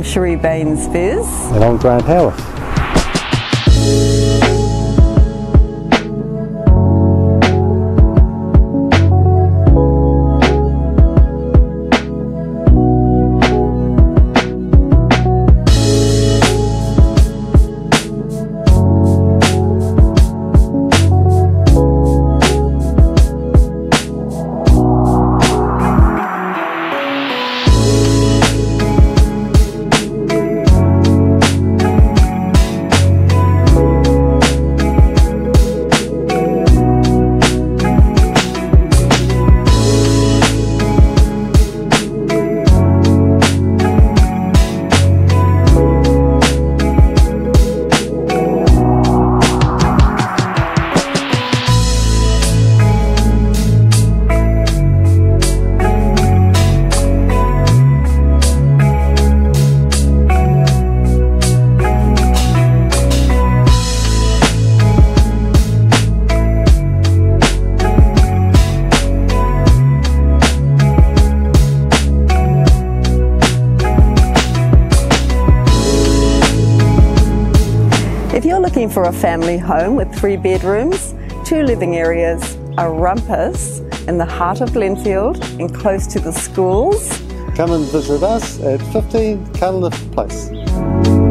I'm Sherie Baines-Vis. And I'm Grant Haworth. If you're looking for a family home with 3 bedrooms, 2 living areas, a rumpus in the heart of Glenfield and close to the schools, Come and visit us at 15 Cunliffe Place.